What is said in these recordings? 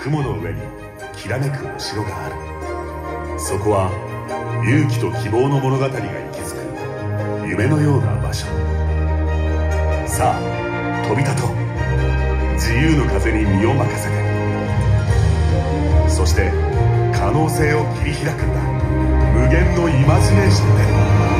雲の上にきらめくお城がある。そこは勇気と希望の物語が息づく夢のような場所。さあ飛び立とう。自由の風に身を任せて、そして可能性を切り開くんだ。無限のイマジネーションで。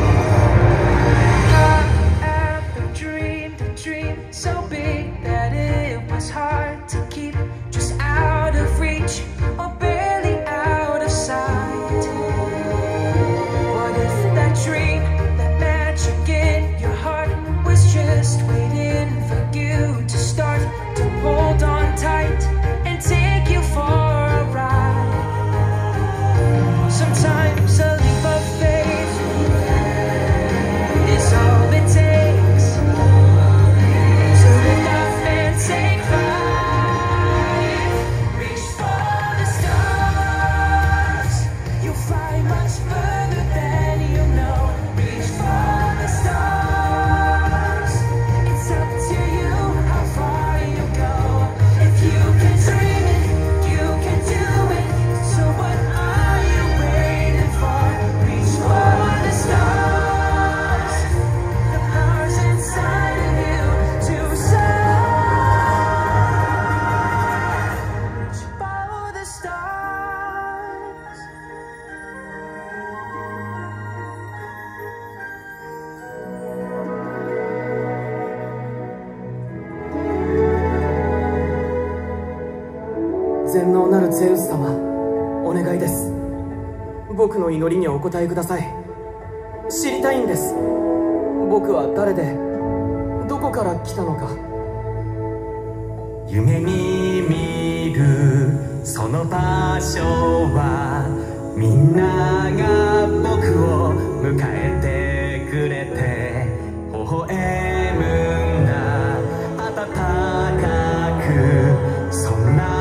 全能なるゼウス様、お願いです。僕の祈りにお答えください。知りたいんです。僕は誰でどこから来たのか。 夢に見るその場所は、みんなが僕を迎えてくれて微笑むんだ。暖かく、そんな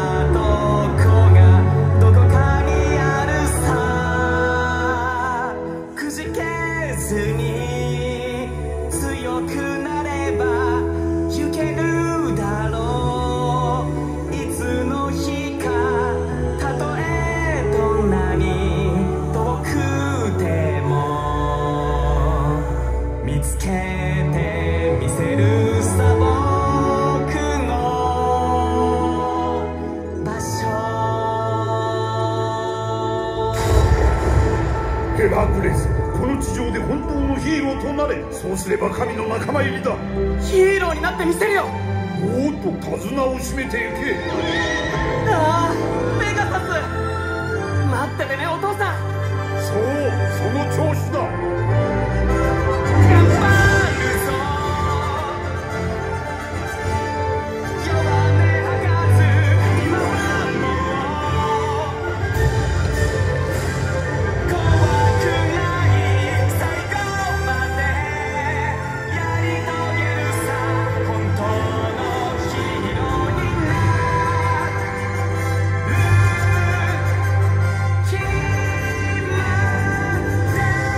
ヘラクレス、この地上で本当のヒーローとなれ。そうすれば神の仲間入りだ。 ヒーローになってみせるよ。 おっと手綱を締めてゆけ。 ああ、ペガサス、待っててねお父さん。 そう、その調子だ。 頑張るぞ、弱音吐かず今はもう怖くない。最後までやり遂げるさ。本当のヒーローになる決まって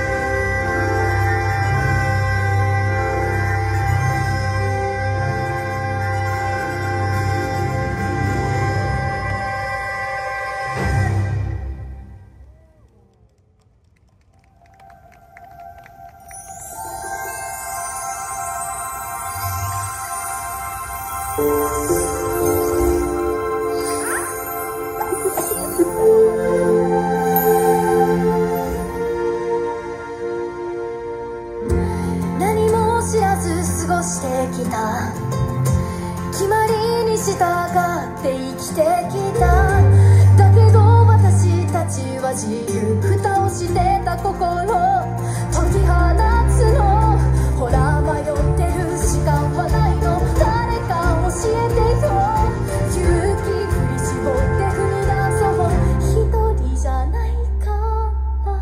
何も知らず過ごしてきた。決まりに従って生きてきた。だけど私たちは自由蓋をしてた心解き放つの。ほら迷ってる時間はないの。誰か教えてよ。勇気振り絞って踏み出そう。一人じゃないから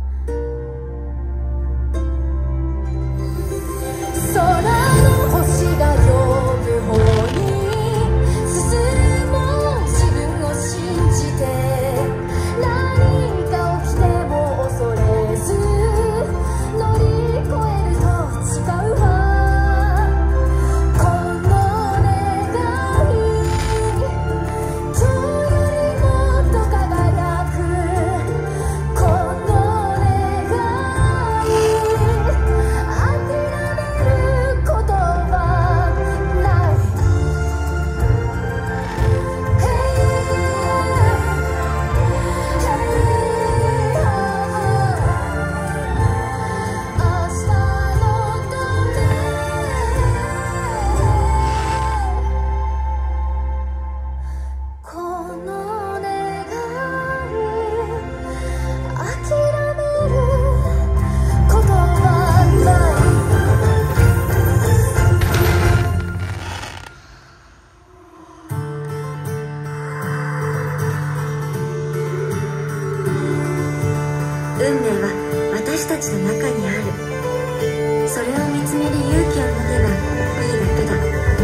空の星が呼ぶ方に進もう。自分を信じて何が起きても恐れず運命は私たちの中にある。それを見つめる勇気を持てばいいだけだ。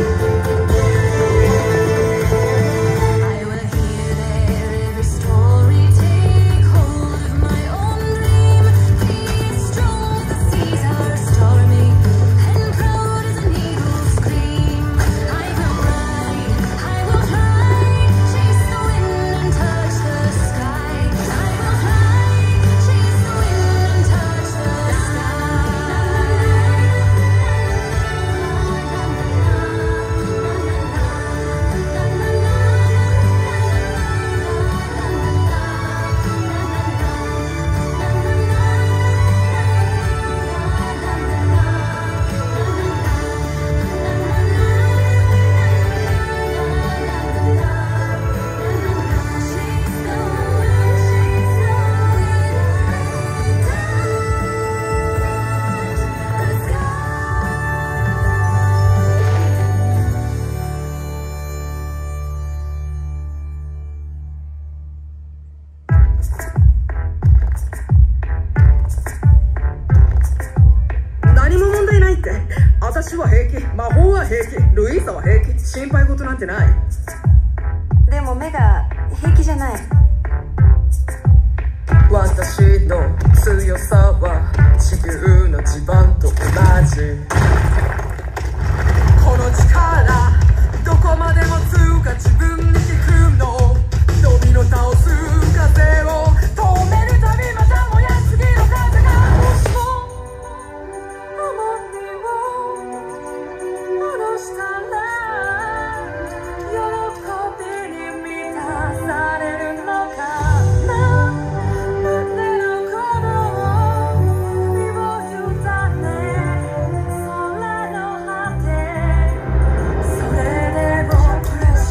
私は平気、魔法は平気、ルイーサは平気、心配事なんてない。 でも目が平気じゃない。 私の強さは地球の地盤と同じ。この力どこまでも通過自分に聞くの。ドミノ倒す風を止めるたびまたもや次の風がもしもしたら喜びに満たされるのかな。胸の鼓動身を委ね空の果て。それでもプレッ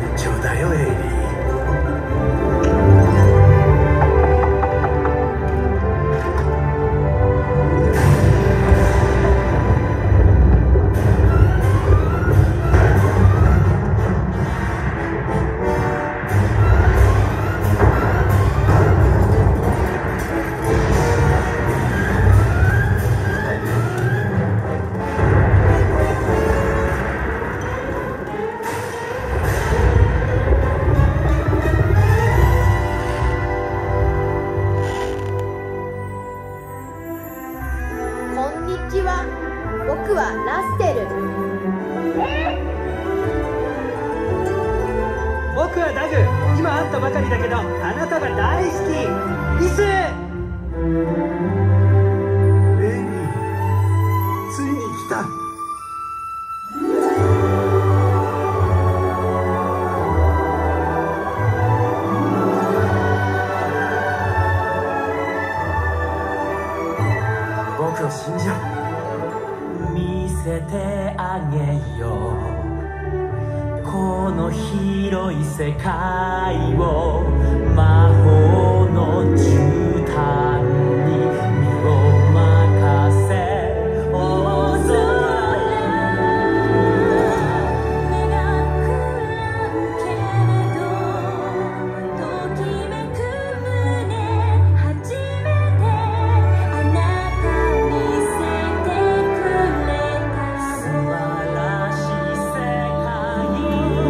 順調だよエイリー。 僕はラステル。 僕はダグ。今会ったばかりだけどあなたが大好き。リス。 エイリー、ついに来た。僕を信じよう。見せてあげようこの広い世界を魔法の絨毯に身を任せ大空長くなるけれどときめく胸初めてあなた見せてくれた素晴らしい世界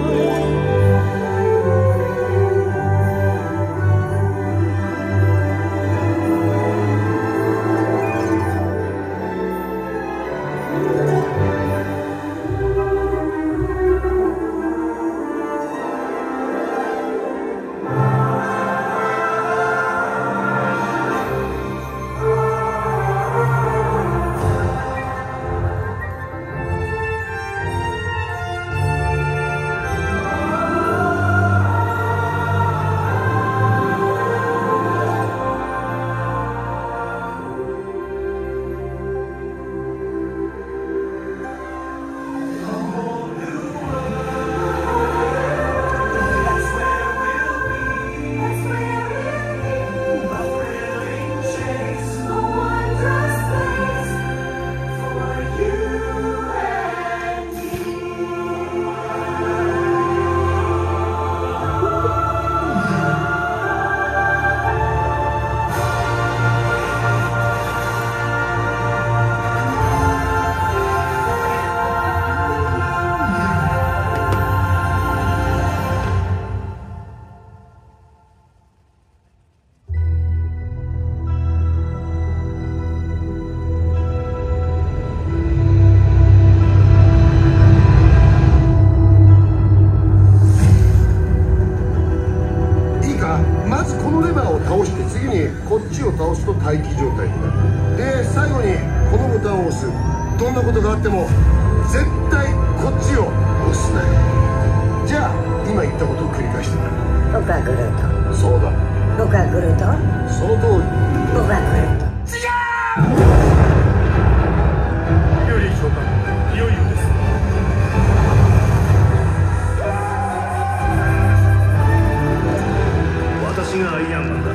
まずこのレバーを倒して次にこっちを倒すと待機状態になる。で最後にこのボタンを押す。どんなことがあっても絶対こっちを押すなよ。じゃあ今言ったことを繰り返してくれ。 僕はグルート。 そうだ、 僕はグルート。 その通り。 僕はグルート。 ユーリー長官、いよいよです。私がアイアンマンだ。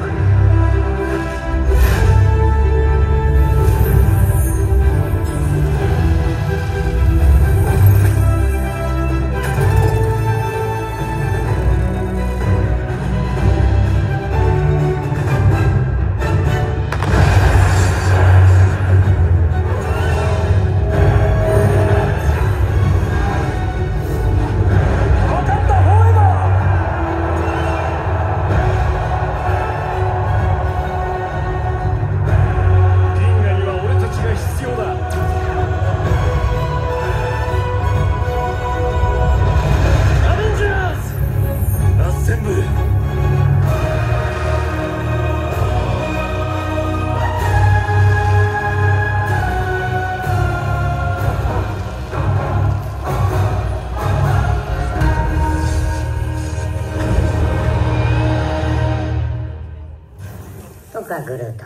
僕はグルート。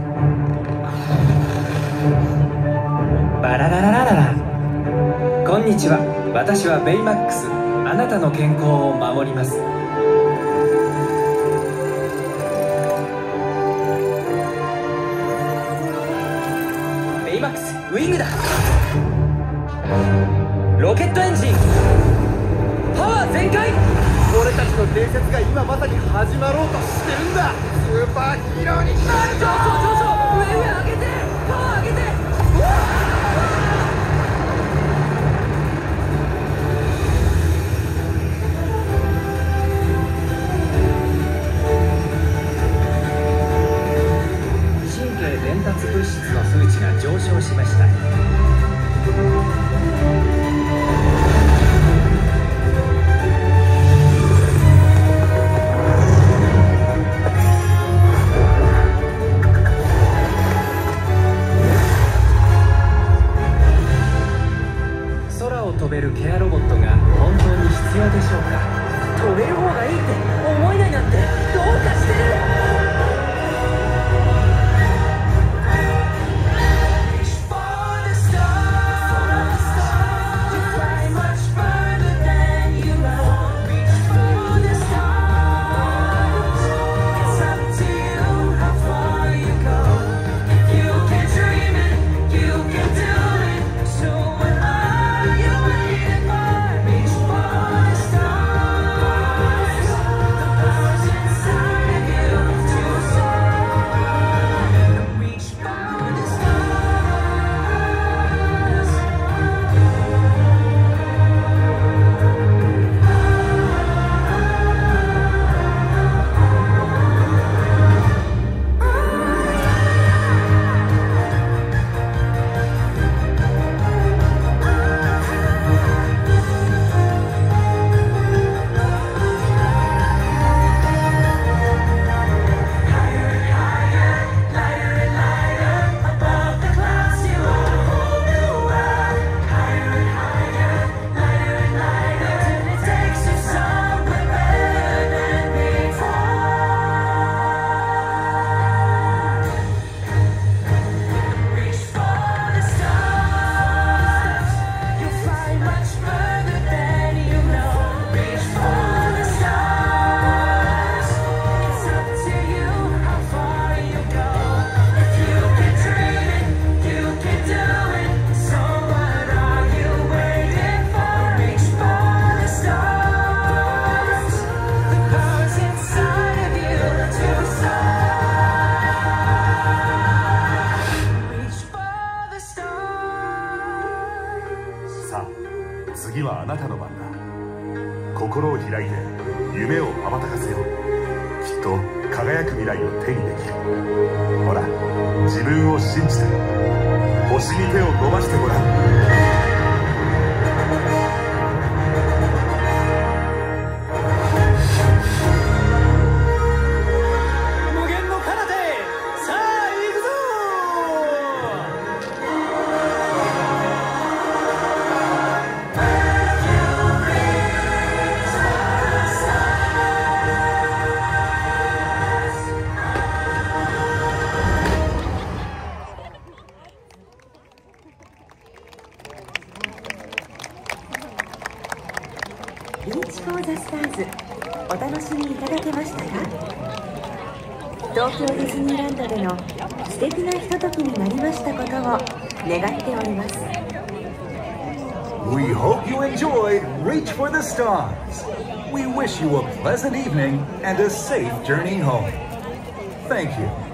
バララララララ。こんににちは。私はベイマックス。あなたの健康を守ります。ベイマックスウィングだ。ロケットエンジンパワー全開。 俺たちの伝説が今まさに始まろうとしてるんだ。スーパーヒーローになるぞ。 上上上げてパワー上げて。 神経伝達物質の数値が上昇しました。空を飛べるケアロボットが本当に必要でしょうか。 飛べる方がいいって思えないなんてどうかしてる。 次はあなたの番だ。心を開いて夢を羽ばたかせよう。きっと輝く未来を手にできる。ほら、自分を信じて星に手を伸ばしてごらん。 ビーチフォーザスターズ、お楽しみいただけましたか？東京ディズニーランドでの素敵なひとときになりましたことを願っております。 We hope you enjoyed Reach for the Stars. We wish you a pleasant evening and a safe journey home. Thank you.